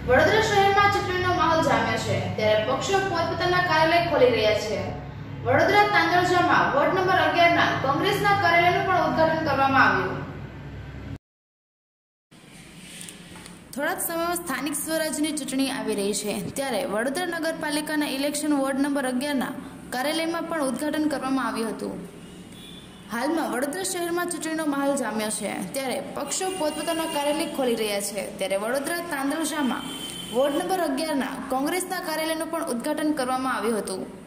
વડોદરા શહેરમાં ચૂંટણીનો માહોલ જામ્યો છે, ત્યારે પક્ષો પોતપોતાના કાર્યાલય ખોલી રહ્યા છે. વડોદરા તાંદળજામાં વોર્ડ નંબર 11 ના કોંગ્રેસના કાર્યાલયનું પણ ઉદ્ઘાટન કરવામાં આવ્યું. થોડાક સમયમાં સ્થાનિક સ્વરાજ્યની ચૂંટણી આવી રહી છે, ત્યારે વડોદરા નગરપાલિકાના ઇલેક્શન વોર્ડ નંબર 11 ના કાર્યાલયમાં પણ ઉદ્ઘાટન કરવામાં આવ્યું હતું. હાલમાં વડોદરા શહેરમાં ચૂંટણીનો માહોલ જામ્યો છે, ત્યારે પક્ષો પોતપોતાના કાર્યાલય ખોલી રહ્યા છે. ત્યારે વડોદરા તાંદળજામાં વોર્ડ નંબર 11 ના કોંગ્રેસના કાર્યાલયનું પણ ઉદ્ઘાટન કરવામાં આવ્યું હતું.